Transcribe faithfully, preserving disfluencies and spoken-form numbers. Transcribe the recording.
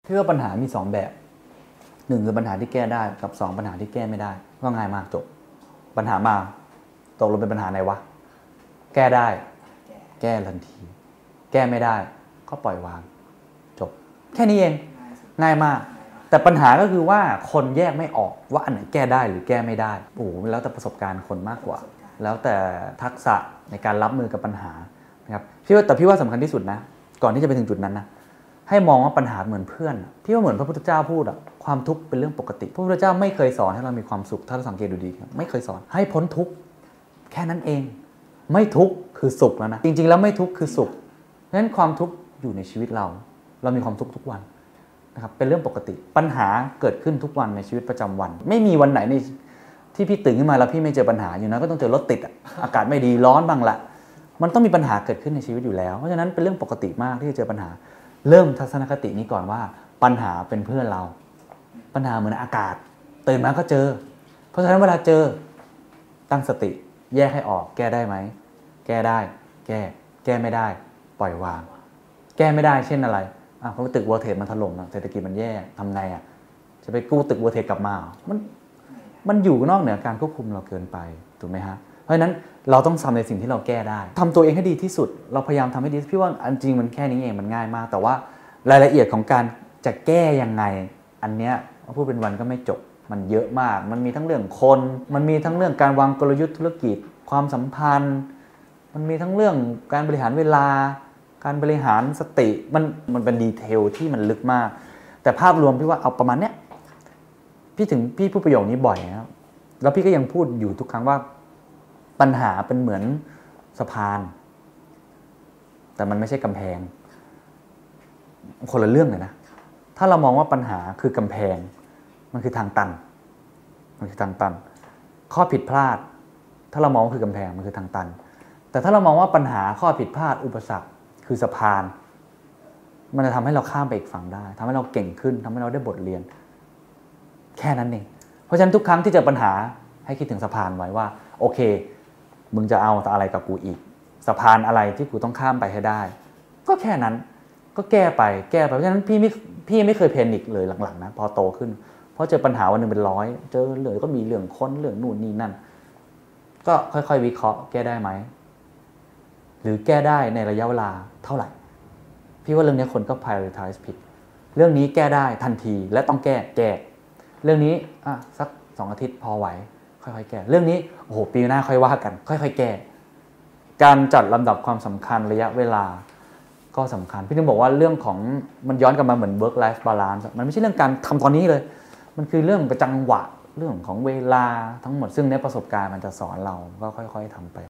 พี่ว่าปัญหามีสองแบบหนึ่งคือปัญหาที่แก้ได้กับสองปัญหาที่แก้ไม่ได้ก็ง่ายมากจบปัญหามาตกลงเป็นปัญหาไหนวะแก้ได้แก้ทันทีแก้ไม่ได้ก็ปล่อยวางจบแค่นี้เองง่ายมากแต่ปัญหาก็คือว่าคนแยกไม่ออกว่าอันไหนแก้ได้หรือแก้ไม่ได้โอ้โหแล้วแต่ประสบการณ์คนมากกว่าแล้วแต่ทักษะในการรับมือกับปัญหานะครับพี่ว่าแต่พี่ว่าสำคัญที่สุดนะก่อนที่จะไปถึงจุดนั้นนะให้มองว่าปัญหาเหมือนเพื่อนพี่ว่าเหมือนพระพุทธเจ้าพูดอะความทุกข์เป็นเรื่องปกติพระพุทธเจ้าไม่เคยสอนให้เรามีความสุขถ้าเราสังเกตดูดีไม่เคยสอนให้พ้นทุกข์แค่นั้นเองไม่ทุกข์คือสุขแล้วนะจริงๆแล้วไม่ทุกข์คือสุขเพราะฉะนั้นความทุกข์อยู่ในชีวิตเราเรามีความทุกข์ทุกวันนะครับเป็นเรื่องปกติปัญหาเกิดขึ้นทุกวันในชีวิตประจำวันไม่มีวันไหนในที่พี่ตื่นขึ้นมาแล้วพี่ไม่เจอปัญหาอยู่นะก็ต้องเจอรถติดอากาศไม่ดีร้อนบ้างละมันต้องมีปัญหาเกิดขึ้นในชีวิตอยู่แล้วเพราะฉะนั้นเป็นเรื่องปกติมากที่จะเจอปัญหาเริ่มทัศนคตินี้ก่อนว่าปัญหาเป็นเพื่อนเราปัญหาเหมือนอากาศตื่นมาก็เจอเพราะฉะนั้นเวลาเจอตั้งสติแยกให้ออกแก้ได้ไหมแก้ได้แก้แก้ไม่ได้ปล่อยวางแก้ไม่ได้เช่นอะไรอ่ะเพราะตึกเวิลด์เทรดมันถล่มเศรษฐกิจมันแย่ทำไงอ่ะจะไปกู้ตึกเวิลด์เทรดกลับมามันมันอยู่นอกเหนือการควบคุมเราเกินไปถูกไหมฮะเพราะฉะนั้นเราต้องทำในสิ่งที่เราแก้ได้ทำตัวเองให้ดีที่สุดเราพยายามทำให้ดีพี่ว่าอันจริงมันแค่นี้เองมันง่ายมากแต่ว่ารายละเอียดของการจะแก้ยังไงอันเนี้ยพูดเป็นวันก็ไม่จบมันเยอะมากมันมีทั้งเรื่องคนมันมีทั้งเรื่องการวางกลยุทธ์ธุรกิจความสัมพันธ์มันมีทั้งเรื่องการบริหารเวลาการบริหารสติมันมันเป็นดีเทลที่มันลึกมากแต่ภาพรวมพี่ว่าเอาประมาณเนี้ยพี่ถึงพี่พูดประโยคนี้บ่อยนะครับแล้วพี่ก็ยังพูดอยู่ทุกครั้งว่าปัญหาเป็นเหมือนสะพานแต่มันไม่ใช่กำแพงคนละเรื่องเลยนะถ้าเรามองว่าปัญหาคือกำแพงมันคือทางตันมันคือทางตันข้อผิดพลาดถ้าเรามองว่าคือกำแพงมันคือทางตันแต่ถ้าเรามองว่าปัญหาข้อผิดพลาดอุปสรรคคือสะพานมันจะทำให้เราข้ามไปอีกฝั่งได้ทำให้เราเก่งขึ้นทำให้เราได้บทเรียนแค่นั้นเองเพราะฉะนั้นทุกครั้งที่เจอปัญหาให้คิดถึงสะพานไว้ว่าโอเคมึงจะเอาอะไรกับกูอีกสะพานอะไรที่กูต้องข้ามไปให้ได้ก็แค่นั้นก็แก้ไปแก้ไปเพราะฉะนั้นพี่ไม่พี่ไม่เคยแพนิคเลยหลังๆนะพอโตขึ้นเพราะเจอปัญหาวันนึงเป็นร้อยเจอเหลือก็มีเรื่องค้นเรื่องนู่นนี่นั่นก็ค่อยๆวิเคราะห์แก้ได้ไหมหรือแก้ได้ในระยะเวลาเท่าไหร่พี่ว่าเรื่องนี้คนก็ prioritize ผิดเรื่องนี้แก้ได้ทันทีและต้องแก้แก้เรื่องนี้อ่ะสักสองอาทิตย์พอไหวค่อยๆแก้เรื่องนี้โอ้โหปีหน้าค่อยว่ากันค่อยๆแก้การจัดลำดับความสำคัญระยะเวลาก็สำคัญพี่ถึงบอกว่าเรื่องของมันย้อนกลับมาเหมือน work life balance มันไม่ใช่เรื่องการทำตอนนี้เลยมันคือเรื่องประจังหวะเรื่องของเวลาทั้งหมดซึ่งในประสบการณ์มันจะสอนเราก็ค่อยๆทำไป